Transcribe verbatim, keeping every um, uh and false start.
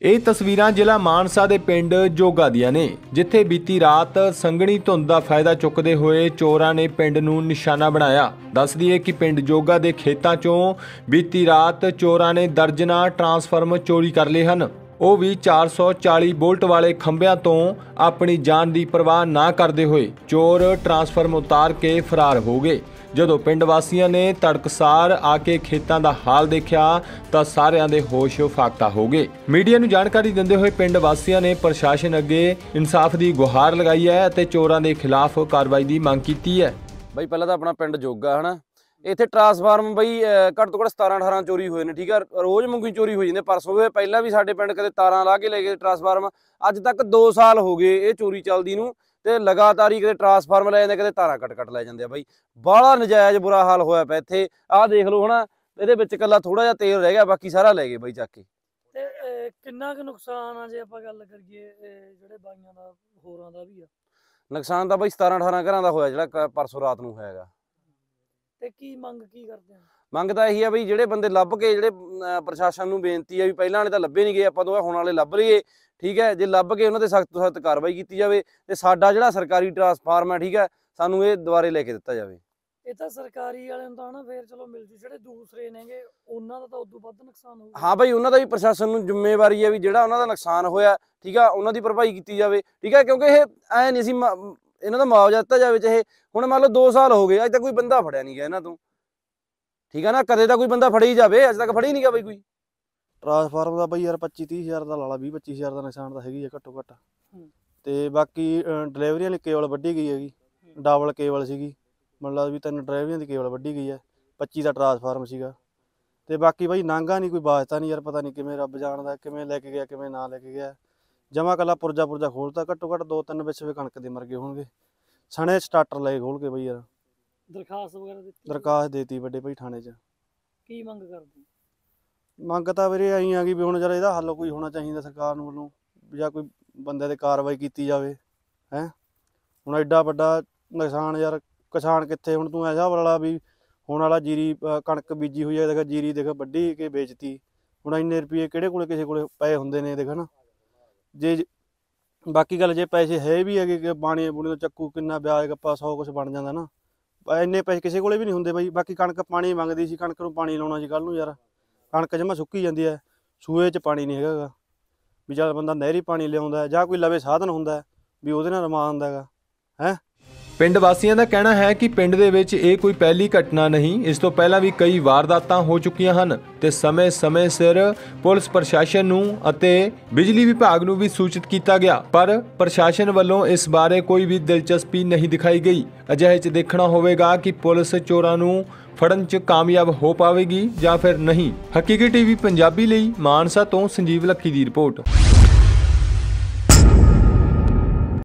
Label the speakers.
Speaker 1: ਇਹ ਤਸਵੀਰਾਂ ਜ਼ਿਲ੍ਹਾ ਮਾਨਸਾ ਦੇ ਪਿੰਡ ਜੋਗਾ ਦੀਆਂ ਨੇ, ਜਿੱਥੇ ਬੀਤੀ ਰਾਤ ਸੰਘਣੀ ਧੁੰਦ ਦਾ ਫਾਇਦਾ ਚੁੱਕਦੇ ਹੋਏ ਚੋਰਾਂ ਨੇ ਪਿੰਡ ਨੂੰ ਨਿਸ਼ਾਨਾ ਬਣਾਇਆ। ਦੱਸ ਦਈਏ ਕਿ ਪਿੰਡ ਜੋਗਾ ਦੇ ਖੇਤਾਂ ਚੋਂ ਬੀਤੀ ਰਾਤ ਚੋਰਾਂ ਨੇ ਦਰਜਨਾਂ ਟਰਾਂਸਫਾਰਮਰ ਚੋਰੀ ਕਰ ਲਏ ਹਨ। ਉਹ ਵੀ ਚਾਰ ਸੌ ਚਾਲੀ ਵੋਲਟ ਵਾਲੇ ਖੰਭਿਆਂ ਤੋਂ ਆਪਣੀ ਜਾਨ ਦੀ ਪਰਵਾਹ ਨਾ ਕਰਦੇ ਹੋਏ ਚੋਰ ਟਰਾਂਸਫਾਰਮਰ ਉਤਾਰ ਕੇ ਫਰਾਰ ਹੋ ਗਏ। ਜਦੋਂ ਪਿੰਡ ਵਾਸੀਆਂ ਨੇ ਤੜਕਸਾਰ ਆ ਕੇ ਖੇਤਾਂ ਦਾ ਹਾਲ ਦੇਖਿਆ ਤਾਂ ਸਾਰਿਆਂ ਦੇ ਹੋਸ਼ ਫਾਕਤਾ ਹੋ ਗਏ। ਮੀਡੀਆ ਨੂੰ ਜਾਣਕਾਰੀ ਦਿੰਦੇ ਹੋਏ ਪਿੰਡ ਵਾਸੀਆਂ ਨੇ ਪ੍ਰਸ਼ਾਸਨ ਅੱਗੇ ਇਨਸਾਫ ਦੀ ਗੁਹਾਰ ਲਗਾਈ ਹੈ ਅਤੇ ਚੋਰਾਂ ਦੇ ਖਿਲਾਫ ਕਾਰਵਾਈ ਦੀ ਮੰਗ ਕੀਤੀ ਹੈ।
Speaker 2: ਬਈ ਪਹਿਲਾਂ ਤਾਂ ਆਪਣਾ ਪਿੰਡ ਜੋਗਾ ਹਨਾ, ਇੱਥੇ ਟਰਾਂਸਫਾਰਮ ਬਈ ਘੱਟ ਤੋਂ ਘੱਟ ਸਤਾਰਾਂ ਅਠਾਰਾਂ ਚੋਰੀ ਹੋਏ ਨੇ। ਠੀਕ ਆ, ਰੋਜ਼ ਮੰਗੀ ਚੋਰੀ ਹੋ ਜਾਂਦੇ। ਪਰਸੋਂ ਵੀ ਪਹਿਲਾਂ ਵੀ ਸਾਡੇ ਪਿੰਡ ਕਦੇ ਤਾਰਾਂ ਲਾ ਕੇ ਲੈ ਗਏ ਟਰਾਂਸਫਾਰਮ। ਅੱਜ ਤੱਕ ਦੋ ਸਾਲ ਹੋ ਗਏ ਇਹ ਚੋਰੀ ਚੱਲਦੀ ਨੂੰ, ਤੇ ਲਗਾਤਾਰ ਹੀ ਕਦੇ ਟਰਾਂਸਫਾਰਮ ਲੈ ਜਾਂਦੇ, ਕਦੇ ਤਾਰਾਂ ਕੱਟ ਕੱਟ ਲੈ ਜਾਂਦੇ ਆ। ਬਾਈ ਬਾਹਲਾ ਨਜਾਇਜ਼ ਬੁਰਾ ਹਾਲ ਹੋਇਆ ਪਿਆ ਇੱਥੇ। ਆਹ ਦੇਖ ਲਓ ਹਨਾ, ਇਹਦੇ ਵਿੱਚ ਇਕੱਲਾ ਥੋੜਾ ਜਿਹਾ ਤੇਲ ਰਹਿ ਗਿਆ, ਬਾਕੀ ਸਾਰਾ ਲੈ ਗਏ ਬਾਈ ਚੱਕ ਕੇ।
Speaker 3: ਤੇ ਕਿੰਨਾ ਕੁ ਨੁਕਸਾਨ ਆ ਜੇ ਆਪਾਂ ਗੱਲ ਕਰੀਏ ਜਿਹੜੇ ਬਾਈਆਂ ਦਾ ਹੋਰਾਂ ਦਾ ਵੀ ਆ?
Speaker 2: ਨੁਕਸਾਨ ਤਾਂ ਬਾਈ ਸਤਾਰਾਂ ਅਠਾਰਾਂ ਘਰਾਂ ਦਾ ਹੋਇਆ ਜਿਹੜਾ ਪਰਸੋਂ ਰਾਤ ਨੂੰ ਹੋਇਆਗਾ।
Speaker 3: ਤੇ ਕੀ ਮੰਗ ਕੀ ਕਰਦੇ ਆ?
Speaker 2: ਮੰਗ ਤਾਂ ਇਹੀ ਆ ਬਈ ਜਿਹੜੇ ਬੰਦੇ ਲੱਭ ਕੇ, ਜਿਹੜੇ ਪ੍ਰਸ਼ਾਸਨ ਨੂੰ ਬੇਨਤੀ ਆ ਵੀ ਪਹਿਲਾਂ ਵਾਲੇ ਤਾਂ ਲੱਭੇ ਨਹੀਂ ਗਏ, ਆਪਾਂ ਤੋਂ ਹੁਣ ਵਾਲੇ ਲੱਭ ਲਈਏ। ਠੀਕ ਹੈ, ਜੇ ਲੱਭ ਕੇ ਉਹਨਾਂ ਤੇ ਸਖਤ ਤੋਂ ਸਖਤ ਕਾਰਵਾਈ ਕੀਤੀ ਜਾਵੇ ਤੇ ਸਾਡਾ ਜਿਹੜਾ ਸਰਕਾਰੀ ਟਰਾਂਸਫਾਰਮ ਹੈ, ਠੀਕ ਹੈ, ਸਾਨੂੰ ਇਹ ਦੁਬਾਰੇ ਲੈ ਕੇ ਦਿੱਤਾ ਜਾਵੇ।
Speaker 3: ਇਹ ਤਾਂ ਸਰਕਾਰੀ ਵਾਲਿਆਂ ਨੂੰ ਤਾਂ ਨਾ ਫੇਰ ਚਲੋ ਮਿਲ ਜੂ, ਜਿਹੜੇ ਦੂਸਰੇ ਨੇਗੇ ਉਹਨਾਂ ਦਾ ਤਾਂ ਉਦੋਂ ਵੱਧ ਨੁਕਸਾਨ ਹੋਊਗਾ।
Speaker 2: ਹਾਂ ਬਈ, ਉਹਨਾਂ ਦਾ ਵੀ ਪ੍ਰਸ਼ਾਸਨ ਨੂੰ ਜ਼ਿੰਮੇਵਾਰੀ ਹੈ ਵੀ ਜਿਹੜਾ ਉਹਨਾਂ ਦਾ ਨੁਕਸਾਨ ਹੋਇਆ, ਠੀਕ ਆ, ਉਹਨਾਂ ਦੀ ਭਰਪਾਈ ਕੀਤੀ ਜਾਵੇ। ਠੀਕ ਹੈ, ਕਿਉਂਕਿ ਇਹ ਐ ਨਹੀਂ ਸੀ ਇਹਨਾਂ ਦਾ ਮੁਆਵਜ਼ਾ ਦਿੱਤਾ ਜਾਵੇ। ਚਾਹੇ ਹੁਣ ਮੰਨ ਲਓ ਦੋ ਸਾਲ ਹੋ ਗਏ, ਅੱਜ ਤੱਕ ਕੋਈ ਬੰਦਾ ਫੜਿਆ ਨਹੀਂ ਗਿਆ ਇਹਨਾਂ ਤੋਂ। ਠੀਕ ਹੈ ਨਾ, ਕਦੇ ਤਾਂ ਕੋਈ ਬੰਦਾ ਫੜੀ ਜਾਵੇ, ਅੱਜ ਤੱਕ ਫੜੀ ਨਹੀਂ ਗਿਆ ਬਈ ਕੋਈ।
Speaker 4: ਟਰਾਂਸਫਾਰਮ ਦਾ ਬਈ ਯਾਰ ਪੱਚੀ ਤੀਹ ਹਜ਼ਾਰ ਦਾ ਲਾ ਲਾ, ਵੀਹ ਪੱਚੀ ਹਜ਼ਾਰ ਦਾ ਨੁਕਸਾਨ ਤਾਂ ਹੈਗੀ ਆ ਘੱਟੋ ਘੱਟ। ਤੇ ਬਾਕੀ ਡਿਲੀਵਰੀਆਂ ਲਈ ਕੇਬਲ ਵੱਢੀ ਗਈ ਹੈਗੀ, ਡਬਲ ਕੇਬਲ ਸੀਗੀ, ਮਤਲਬ ਵੀ ਤਿੰਨ ਡਿਲੀਵਰੀਆਂ ਦੀ ਕੇਬਲ ਵੱਢੀ ਗਈ ਹੈ। ਪੱਚੀ ਦਾ ਟਰਾਂਸਫਾਰਮ ਸੀਗਾ। ਤੇ ਬਾਕੀ ਬਈ ਨਾਂਗਾ ਨਹੀਂ, ਕੋਈ ਵਾਸਤਾ ਨਹੀਂ ਯਾਰ, ਪਤਾ ਨਹੀਂ ਕਿਵੇਂ ਰੱਬ ਜਾਣਦਾ ਕਿਵੇਂ ਲੈ ਕੇ ਗਿਆ ਕਿਵੇਂ ਨਾ ਲੈ ਕੇ ਗਿਆ। ਜਮਾ ਕੱਲਾ ਪੁਰਜਾ ਪੁਰਜਾ ਖੋਲਤਾ, ਘੱਟੋ ਘੱਟ ਦੋ ਤਿੰਨ ਵਿਸਵੇ ਕਣਕ ਦੇ ਮਰ ਗਏ ਹੋਣਗੇ। ਸਣੇ ਸਟਾਰਟਰ ਲਏ ਖੋਲ ਕੇ ਬਈ ਯਾਰ।
Speaker 3: ਦਰਖਾਸਤ ਵਗੈਰਾ ਦਿੱਤੀ?
Speaker 4: ਦਰਖਾਸਤ ਦੇਤੀ ਵੱਡੇ ਭਾਈ ਥਾਣੇ 'ਚ। ਕੀ
Speaker 3: ਮੰਗ ਕਰਦੇ?
Speaker 4: ਮੰਗ ਤਾਂ ਵੀਰੇ ਆਈ ਆ ਗਈ ਵੀ ਹੁਣ ਜਰਾ ਇਹਦਾ ਹੱਲ ਕੋਈ ਹੋਣਾ ਚਾਹੀਦਾ ਸਰਕਾਰ ਨੂੰ ਵੱਲੋਂ, ਜਾਂ ਕੋਈ ਬੰਦੇ ਤੇ ਕਾਰਵਾਈ ਕੀਤੀ ਜਾਵੇ। ਹੈ ਹੁਣ ਐਡਾ ਵੱਡਾ ਨੁਕਸਾਨ ਯਾਰ, ਕਿਸਾਨ ਕਿੱਥੇ ਹੁਣ? ਤੂੰ ਐਸਾ ਵਾਲਾ ਵੀ ਹੁਣ ਵਾਲਾ ਜੀਰੀ ਕਣਕ ਬੀਜੀ ਹੋਈ ਹੈ, ਦੇਖ ਜੀਰੀ ਦੇਖ ਵੱਢੀ ਕੇ ਵੇਚਤੀ। ਹੁਣ ਇੰਨੇ ਰੁਪਏ ਕਿਹੜੇ ਕੋਲੇ ਕਿਸੇ ਕੋਲੇ ਪਏ ਹੁੰਦੇ ਨੇ, ਦੇਖ ਨਾ। ਜੇ ਬਾਕੀ ਗੱਲ ਜੇ ਪੈਸੇ ਹੈ ਵੀ ਹੈਗੇ ਕਿ ਬਾਣੀ ਬੁਣੀ ਤੋਂ ਚੱਕੂ ਕਿੰਨਾ ਵਿਆਜ ਗੱਪਾ ਸੌ ਕੁਛ ਬਣ ਜਾਂਦਾ ਨਾ, ਇੰਨੇ ਪੈਸੇ ਕਿਸੇ ਕੋਲੇ ਵੀ ਨਹੀਂ ਹੁੰਦੇ ਬਾਈ। ਬਾਕੀ ਕਣਕ ਪਾਣੀ ਮੰਗਦੀ ਸੀ, ਕਣਕ ਨੂੰ ਪਾਣੀ ਲਾਉਣਾ ਸੀ ਕੱਲ੍ਹ ਨੂੰ ਯਾਰ। ਕਣਕ ਜਮਾ ਸੁੱਕੀ ਜਾਂਦੀ ਹੈ, ਸੂਏ 'ਚ ਪਾਣੀ ਨਹੀਂ ਹੈਗਾ ਵੀ ਚੱਲ ਬੰਦਾ ਨਹਿਰੀ ਪਾਣੀ ਲਿਆਉਂਦਾ ਜਾਂ ਕੋਈ ਲਵੇ ਸਾਧਨ ਹੁੰਦਾ ਵੀ ਉਹਦੇ ਨਾਲ ਰਮਾ ਆਉਂਦਾ ਹੈਗਾ। ਹੈ
Speaker 1: ਪਿੰਡ ਵਾਸੀਆਂ ਦਾ ਕਹਿਣਾ ਹੈ ਕਿ ਪਿੰਡ ਦੇ ਵਿੱਚ ਇਹ ਕੋਈ ਪਹਿਲੀ ਘਟਨਾ ਨਹੀਂ, ਇਸ ਤੋਂ ਪਹਿਲਾਂ ਵੀ ਕਈ ਵਾਰਦਾਤਾਂ ਹੋ ਚੁੱਕੀਆਂ ਹਨ ਤੇ ਸਮੇਂ-ਸਮੇਂ ਸਿਰ ਪੁਲਿਸ ਪ੍ਰਸ਼ਾਸਨ ਨੂੰ ਅਤੇ ਬਿਜਲੀ ਵਿਭਾਗ ਨੂੰ ਵੀ ਸੂਚਿਤ ਕੀਤਾ ਗਿਆ, ਪਰ ਪ੍ਰਸ਼ਾਸਨ ਵੱਲੋਂ ਇਸ ਬਾਰੇ ਕੋਈ ਵੀ ਦਿਲਚਸਪੀ ਨਹੀਂ ਦਿਖਾਈ ਗਈ। ਅਜਿਹੇ 'ਚ ਦੇਖਣਾ ਹੋਵੇਗਾ ਕਿ ਪੁਲਿਸ ਚੋਰਾਂ ਨੂੰ ਫੜਨ 'ਚ ਕਾਮਯਾਬ ਹੋ ਪਾਵੇਗੀ ਜਾਂ ਫਿਰ ਨਹੀਂ। ਹਕੀਕੀ ਟੀਵੀ ਪੰਜਾਬੀ ਲਈ ਮਾਨਸਾ ਤੋਂ ਸੰਜੀਵ ਲੱਖੀ ਦੀ ਰਿਪੋਰਟ।